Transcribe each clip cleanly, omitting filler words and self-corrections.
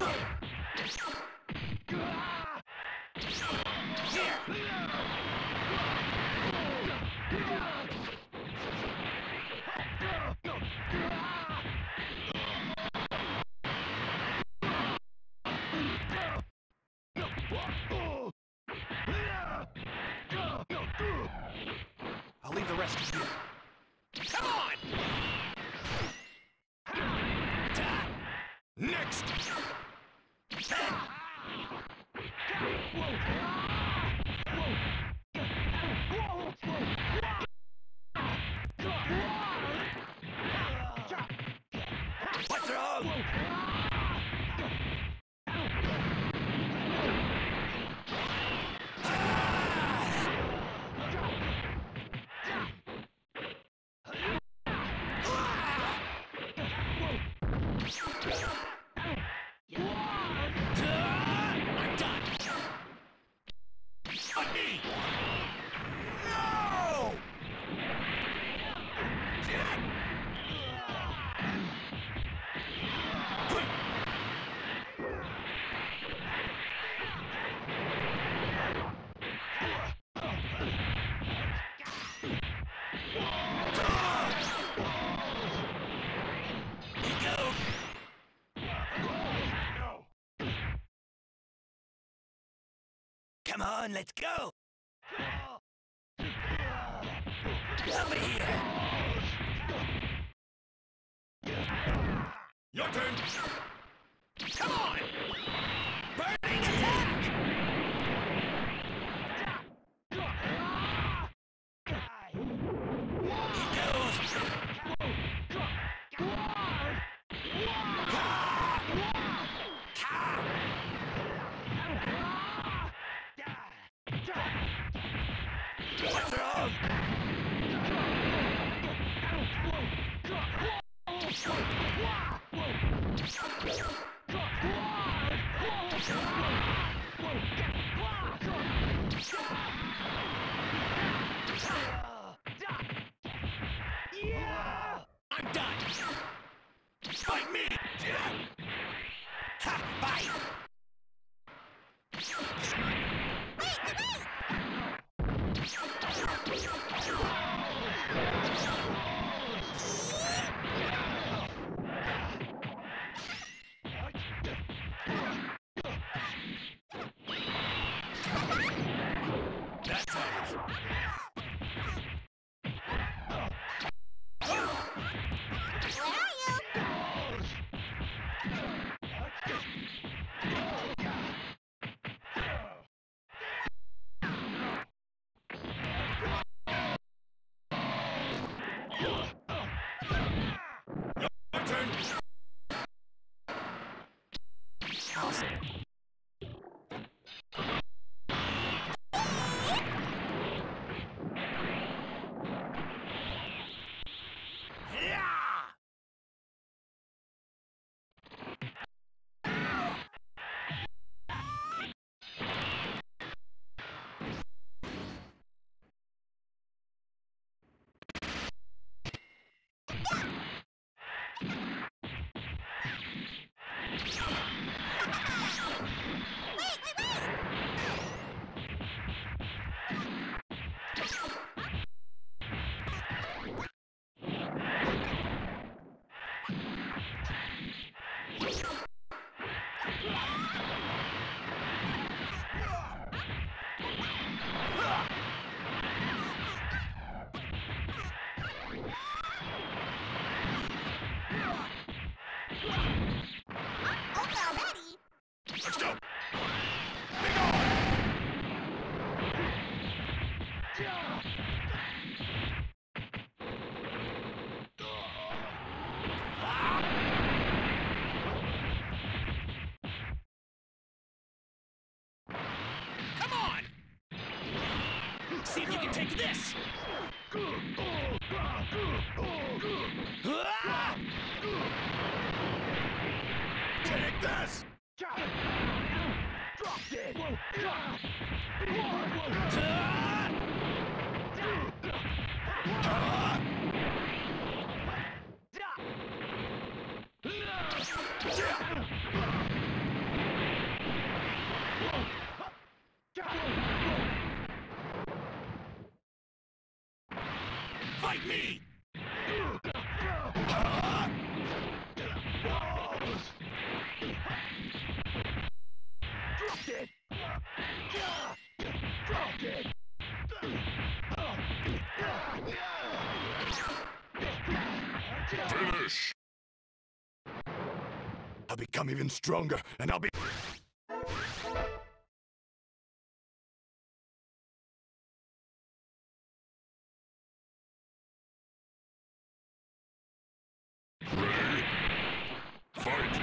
I'll leave the rest to you. Come on! Next! What's wrong? I'm done! On me! No! Come on, let's go! Somebody here! Your turn! Come on! Burning attack! He goes! What's wrong? I'm done! Fight me! Ha! Bye! That's ours. Where are you? Your turn. Let's go! Be gone! Come on! See if you can take this! Ah! Take this! Drop it! me! Finish! I'll become even stronger, and I'll be... Ready? Fight!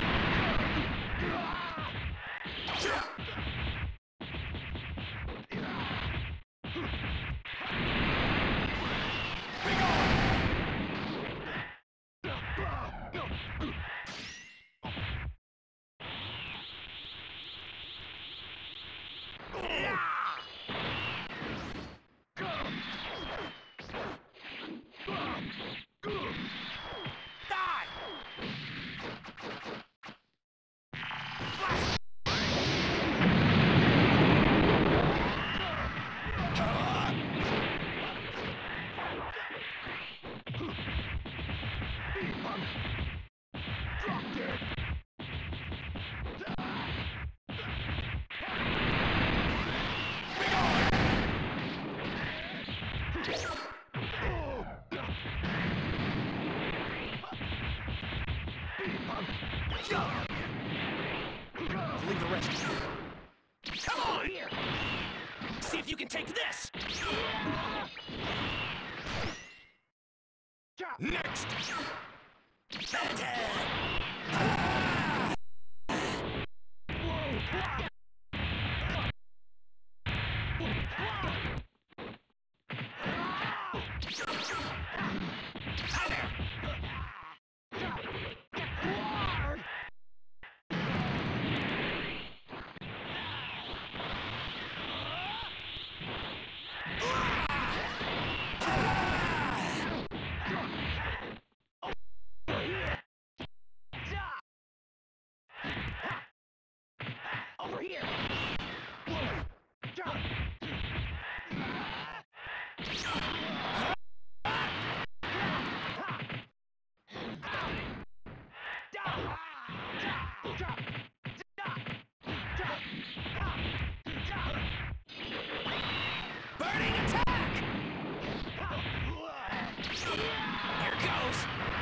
Leave the rest. Come on! See if you can take this! Next! Over here! Burning attack! Here goes!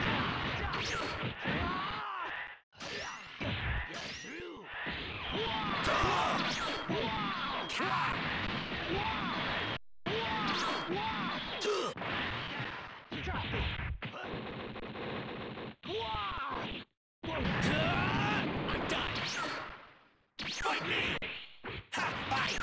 I'm done! Fight me! Ha! Bye!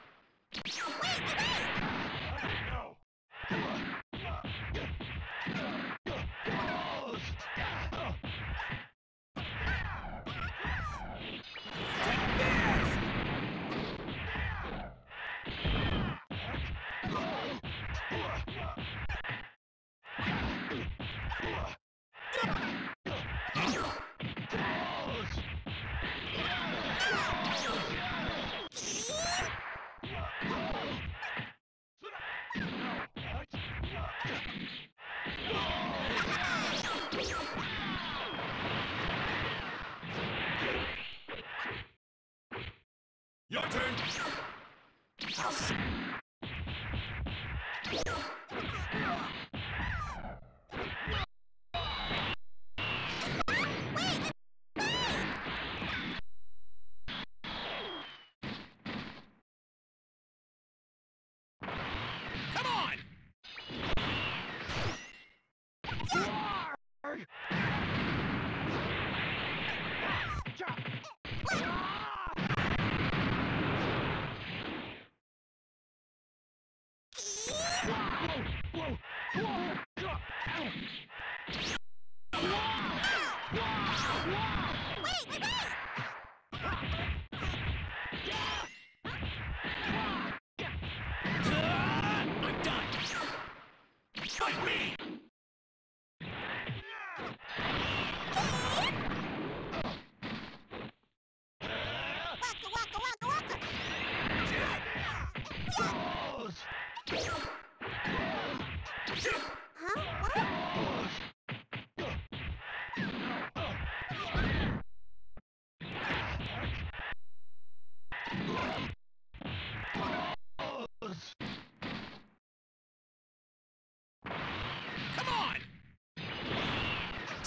Your turn! I'll see. Come on! I'm done! Fight me! Waka, waka, waka, waka. Huh?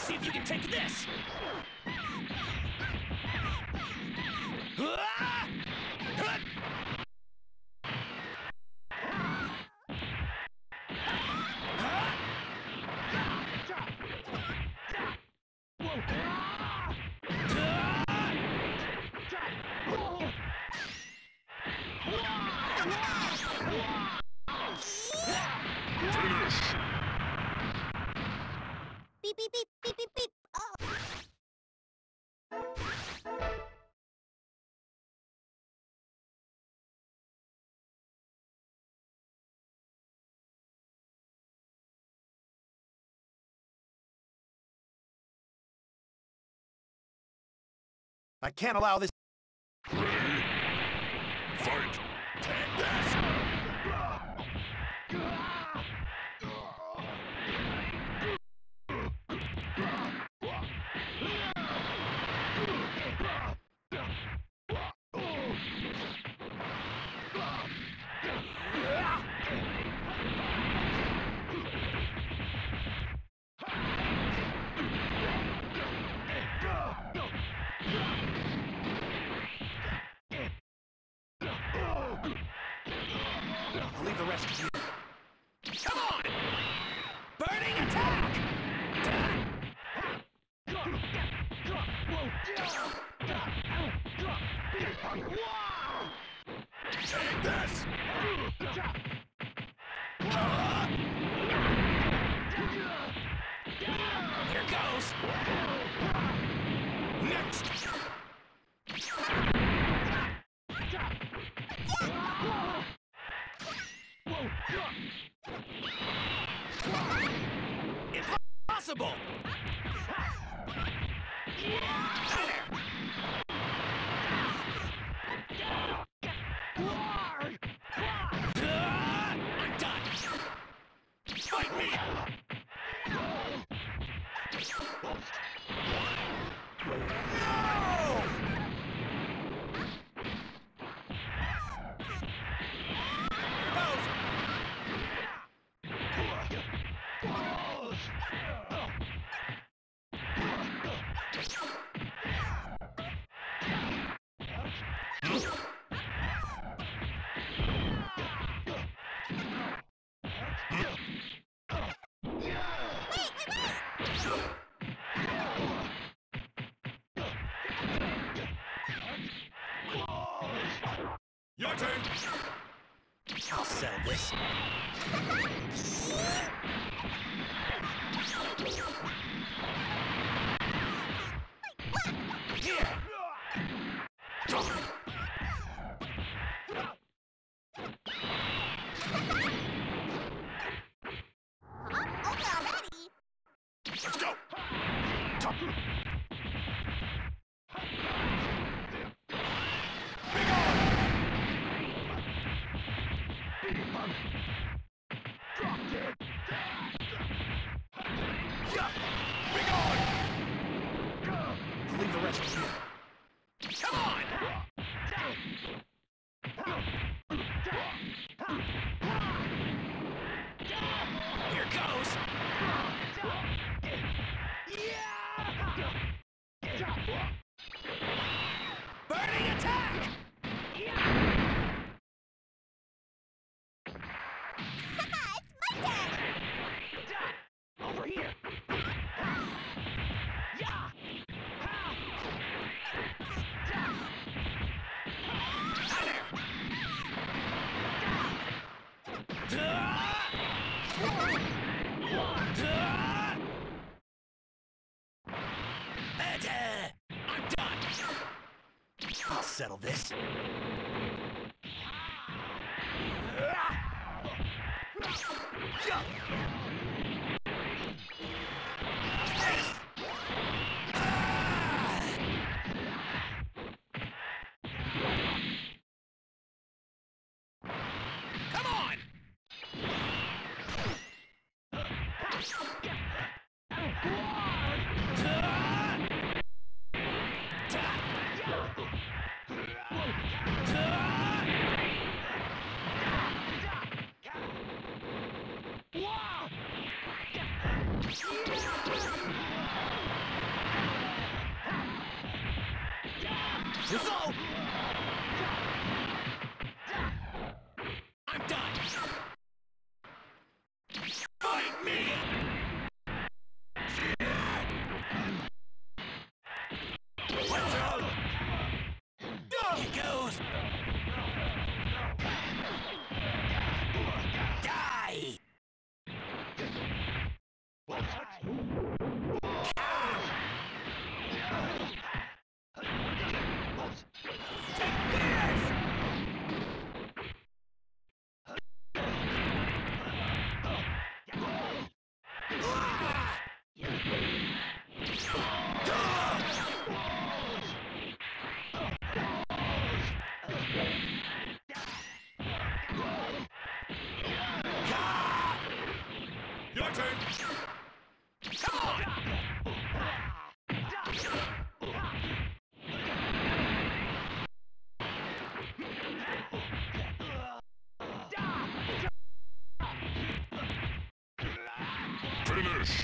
See if you can take this! Ah! Hut! Ah! Finish. Beep, beep, beep, beep, beep, beep. Oh. I can't allow this. Ready. Fight. Take this! I'll leave the rest to you. Come on! Burning attack! Take this. Here goes! Next. Impossible! I'm done! Fight me! Your turn. I'll settle this. Here! Huh? Okay, already. Let's go. I'll leave the rest to you. Come on! Here goes! Burning attack! It's my turn. Over here! I'm done! I'll settle this. Come on! So, I'm done. Fight me! Let's go! Here goes! Die! Your turn! Come on! Finish!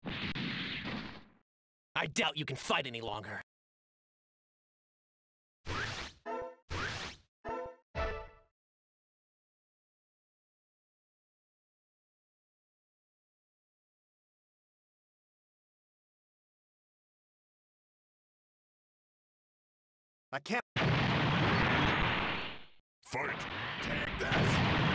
I doubt you can fight any longer. I can't. Fight! Take this!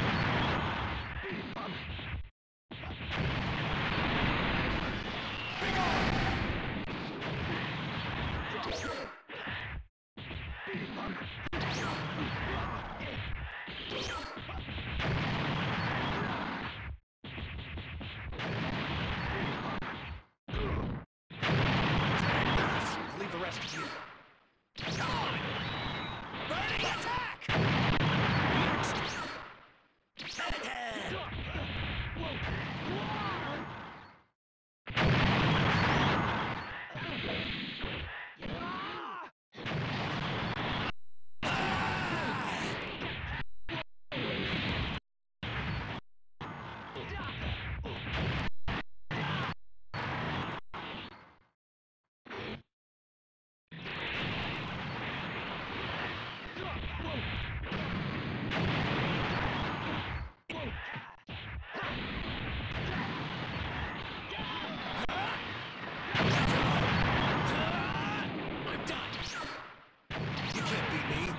I'll leave the rest to you. Come on! Burning attack! I'm done! You can't beat me.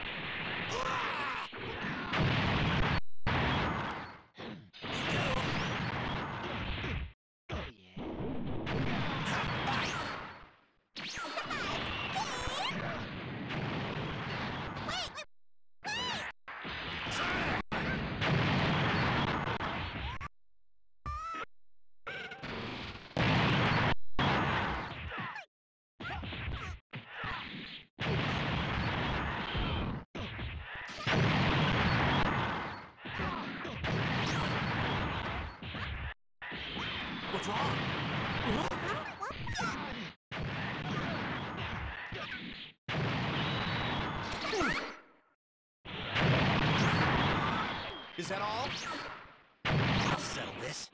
What's wrong? Is that all? I'll settle this.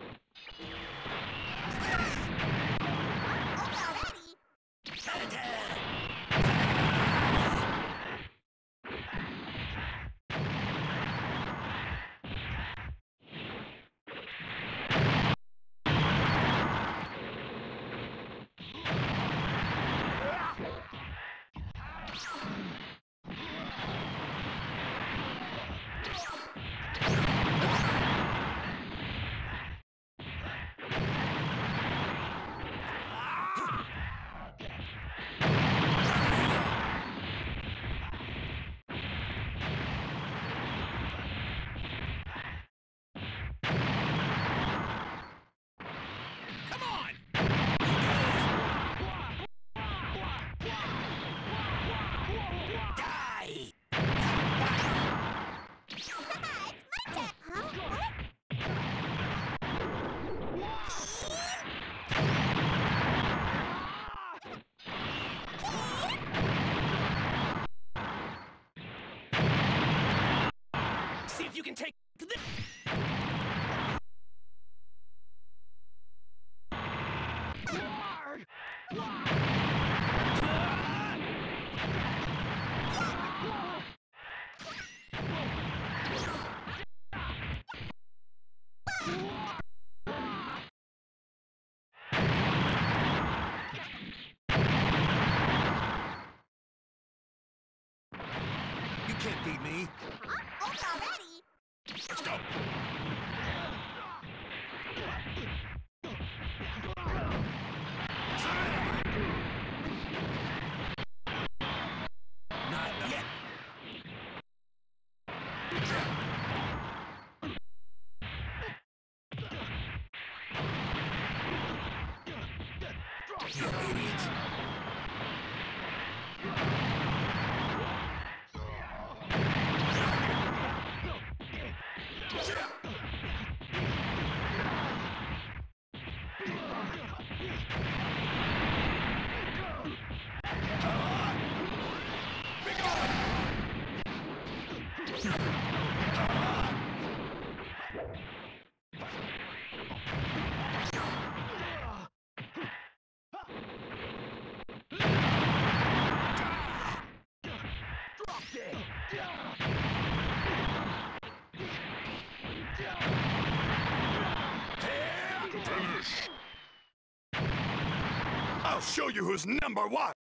Come on! Die! See if you can take this. You can't beat me. Huh? Over already? Let's go. Not yet. You idiot. Finish. I'll show you who's number one.